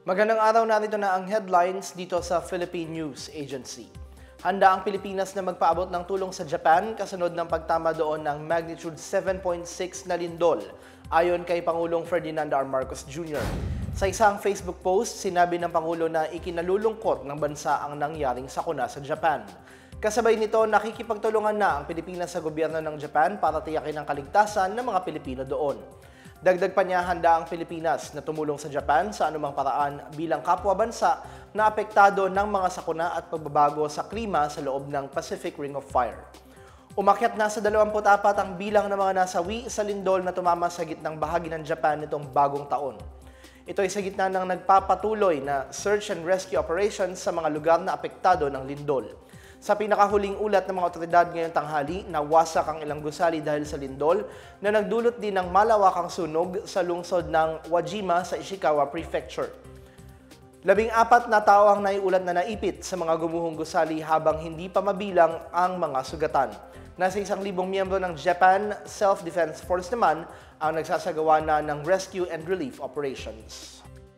Magandang araw, narito na ang headlines dito sa Philippine News Agency. Handa ang Pilipinas na magpaabot ng tulong sa Japan kasunod ng pagtama doon ng magnitude 7.6 na lindol, ayon kay Pangulong Ferdinand R. Marcos Jr. Sa isang Facebook post, sinabi ng Pangulo na ikinalulungkot ng bansa ang nangyaring sakuna sa Japan. Kasabay nito, nakikipagtulungan na ang Pilipinas sa gobyerno ng Japan para tiyakin ang kaligtasan ng mga Pilipino doon. Dagdag pa niya, handa ang Pilipinas na tumulong sa Japan sa anumang paraan bilang kapwa bansa na apektado ng mga sakuna at pagbabago sa klima sa loob ng Pacific Ring of Fire. Umakyat na sa 24 ang bilang ng mga nasawi sa lindol na tumama sa gitnang bahagi ng Japan nitong bagong taon. Ito ay sa gitna ng nagpapatuloy na search and rescue operations sa mga lugar na apektado ng lindol. Sa pinakahuling ulat ng mga otoridad ngayong tanghali, nawasak ang ilang gusali dahil sa lindol na nagdulot din ng malawakang sunog sa lungsod ng Wajima sa Ishikawa Prefecture. 14 na tao ang naiulat na naipit sa mga gumuhong gusali habang hindi pa mabilang ang mga sugatan. Nasa 1,000 miyembro ng Japan Self-Defense Force naman ang nagsasagawa na ng rescue and relief operations.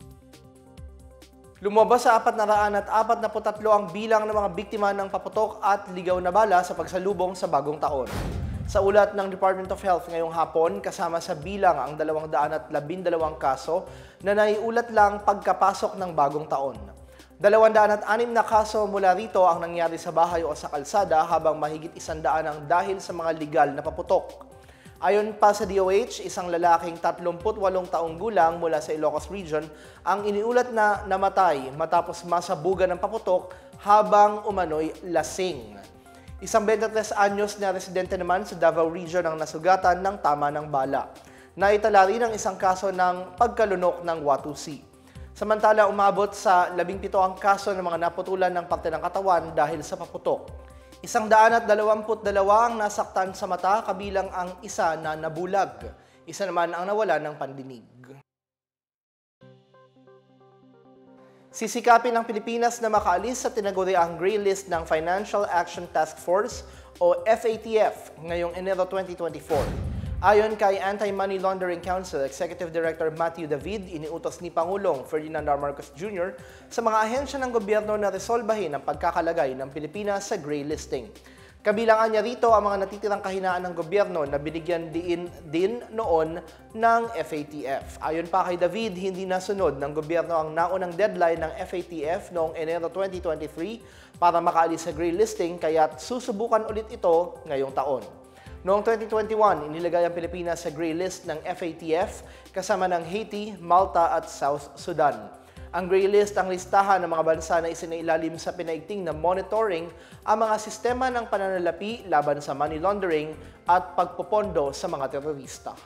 Lumabas sa 443 ang bilang ng mga biktima ng paputok at ligaw na bala sa pagsalubong sa bagong taon. Sa ulat ng Department of Health ngayong hapon, kasama sa bilang ang 212 kaso na naiulat lang pagkapasok ng bagong taon. 206 na kaso mula rito ang nangyari sa bahay o sa kalsada habang mahigit 100 ang dahil sa mga legal na paputok. Ayon pa sa DOH, isang lalaking 38 taong gulang mula sa Ilocos Region ang iniulat na namatay matapos masabugan ng paputok habang umano'y lasing. Isang 23 anyos na residente naman sa Davao Region ang nasugatan ng tama ng bala. Naitala rin ang isang kaso ng pagkalunok ng Watusi. Samantala, umabot sa 17 ang kaso ng mga naputulan ng parte ng katawan dahil sa paputok. 122 ang nasaktan sa mata, kabilang ang isa na nabulag. Isa naman ang nawala ng pandinig. Sisikapin ng Pilipinas na makaalis sa tinaguriang Gray List ng Financial Action Task Force o FATF ngayong Enero 2024. Ayon kay Anti-Money Laundering Council Executive Director Matthew David, iniutos ni Pangulong Ferdinand R. Marcos Jr. sa mga ahensya ng gobyerno na resolbahin ang pagkakalagay ng Pilipinas sa gray listing. Kabilangan niya rito ang mga natitirang kahinaan ng gobyerno na binigyan din noon ng FATF. Ayon pa kay David, hindi nasunod ng gobyerno ang naunang deadline ng FATF noong Enero 2023 para makaalis sa gray listing, kaya't susubukan ulit ito ngayong taon. Noong 2021, inilagay ang Pilipinas sa gray list ng FATF kasama ng Haiti, Malta at South Sudan. Ang gray list ang listahan ng mga bansa na isinailalim sa pinaigting na monitoring ang mga sistema ng pananalapi laban sa money laundering at pagpopondo sa mga terorista.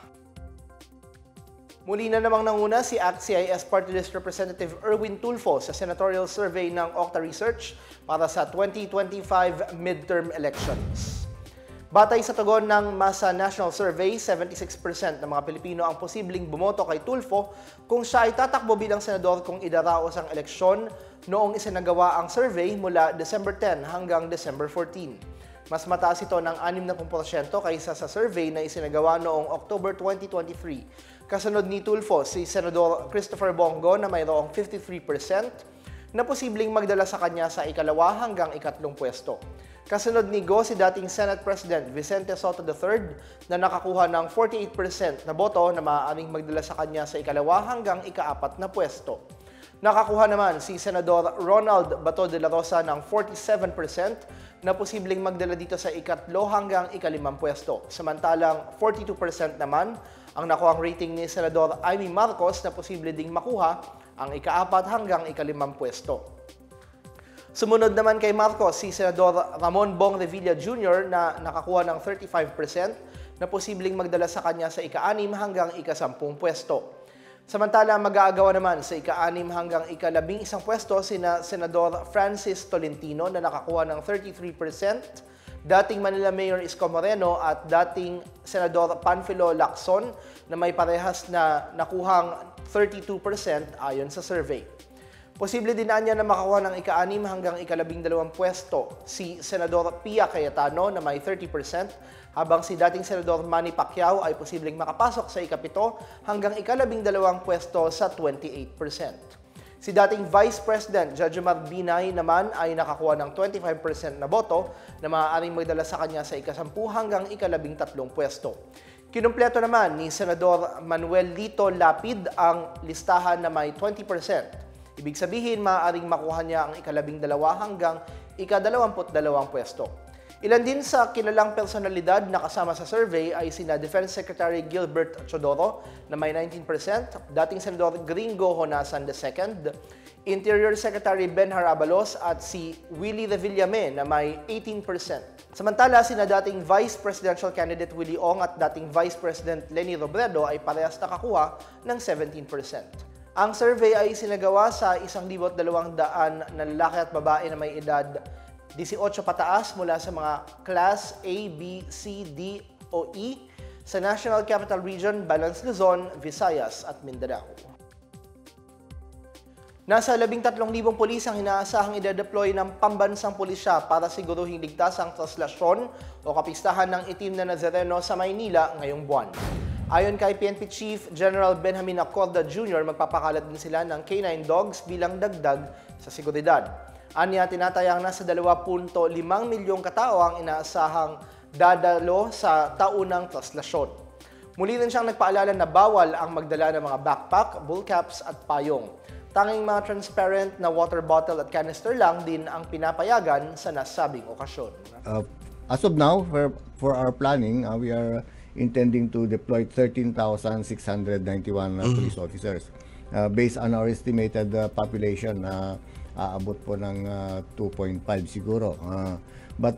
Muli na namang nanguna si ACT-CIS Party List Representative Erwin Tulfo sa senatorial survey ng Octa Research para sa 2025 midterm elections. Batay sa tugon ng Masa National Survey, 76% ng mga Pilipino ang posibleng bumoto kay Tulfo kung siya ay tatakbo bilang senador kung idaraos ang eleksyon noong isinagawa ang survey mula December 10 hanggang December 14. Mas mataas ito ng 60% kaysa sa survey na isinagawa noong October 2023. Kasunod ni Tulfo si Senador Christopher Bongo na mayroong 53% na posibleng magdala sa kanya sa ikalawa hanggang ikatlong pwesto. Kasunod ni Go si dating Senate President Vicente Sotto III na nakakuha ng 48% na boto na maaaring magdala sa kanya sa ikalawa hanggang ikaapat na pwesto. Nakakuha naman si Senador Ronald Bato de la Rosa ng 47% na posibleng magdala dito sa ikatlo hanggang ikalimang pwesto. Samantalang 42% naman ang nakuhang rating ni Senador Amy Marcos na posible ding makuha ang ikaapat hanggang ikalimang pwesto. Sumunod naman kay Marcos si Senador Ramon Bong Revilla Jr. na nakakuha ng 35% na posibleng magdala sa kanya sa ika-6 hanggang ika-10 pwesto. Samantala, mag-aagawa naman sa ika-6 hanggang ika-11 pwesto sina Senador Francis Tolentino na nakakuha ng 33%, dating Manila Mayor Isko Moreno at dating Senador Panfilo Lacson na may parehas na nakuhang 32% ayon sa survey. Posible din niya na makakuha ng ika-6 hanggang ika-12 pwesto si Senador Pia Cayetano na may 30%, habang si dating Senador Manny Pacquiao ay posibleng makapasok sa ika-7 hanggang ika-12 pwesto sa 28%. Si dating Vice President Jejomar Binay naman ay nakakuha ng 25% na boto na maaaring magdala sa kanya sa ika-10 hanggang ika-13 pwesto. Kinumpleto naman ni Senador Manuel Lito Lapid ang listahan na may 20%. Ibig sabihin, maaaring makuha niya ang ika-12 hanggang ika-22 pwesto. Ilan din sa kilalang personalidad na kasama sa survey ay sina Defense Secretary Gilbert Chodoro na may 19%, dating Senador Gringo Honasan II, Interior Secretary Benhar Abalos at si Willie Revillame na may 18%. Samantala, sina dating Vice Presidential Candidate Willie Ong at dating Vice President Leni Robredo ay parehas nakakuha ng 17%. Ang survey ay sinagawa sa 1,200 na lalaki at babae na may edad 18 pataas mula sa mga Class A, B, C, D o E sa National Capital Region, Balanced Luzon, Visayas at Mindanao. Nasa 13,000 pulis ang inaasahang ide-deploy ng pambansang pulisya para siguruhing ligtas ang traslasyon o kapistahan ng itim na Nazareno sa Maynila ngayong buwan. Ayon kay PNP Chief General Benjamin Acorda Jr., magpapakalat din sila ng K9 dogs bilang dagdag sa seguridad. Anya, tinatayang nasa 2.5 milyong katao ang inaasahang dadalo sa taunang traslasyon. Muli rin siyang nagpaalala na bawal ang magdala ng mga backpack, bullcaps at payong. Tanging mga transparent na water bottle at canister lang din ang pinapayagan sa nasabing okasyon. As of now, for our planning, we are intending to deploy 13,691 police officers. Based on our estimated population, aabot po ng 2.5 siguro. But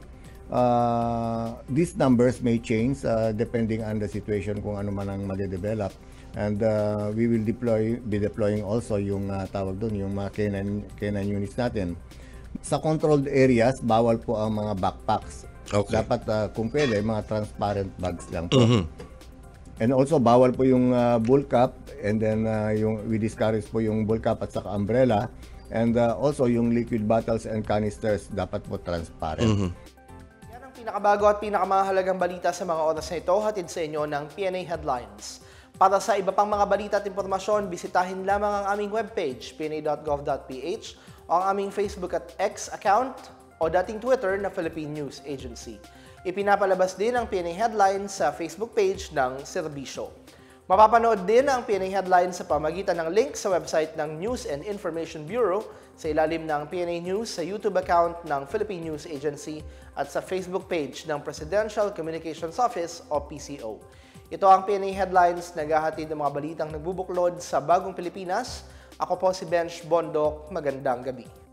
these numbers may change depending on the situation kung ano man ang mag-develop. And we will be deploying also yung tawag doon, yung mga K9 units natin. Sa controlled areas, bawal po ang mga backpacks. Okay. Dapat kung pwede, mga transparent bags lang po. And also, bawal po yung bull cap, and then we discourage po yung bull cap at saka umbrella. And also, yung liquid bottles and canisters dapat po transparent. Yan ang pinakabago at pinakamahalagang balita sa mga oras na ito, hatid sa inyo ng PNA Headlines. Para sa iba pang mga balita at impormasyon, bisitahin lamang ang aming webpage, pna.gov.ph, o ang aming Facebook at X account o dating Twitter na Philippine News Agency. Ipinapalabas din ang PNA Headlines sa Facebook page ng serbisyo. Mapapanood din ang PNA Headlines sa pamagitan ng link sa website ng News and Information Bureau, sa ilalim ng PNA News sa YouTube account ng Philippine News Agency at sa Facebook page ng Presidential Communications Office o PCO. Ito ang PNA Headlines, naghahatid ng mga balitang nagbubuklod sa bagong Pilipinas. Ako po si Benj Bondok. Magandang gabi.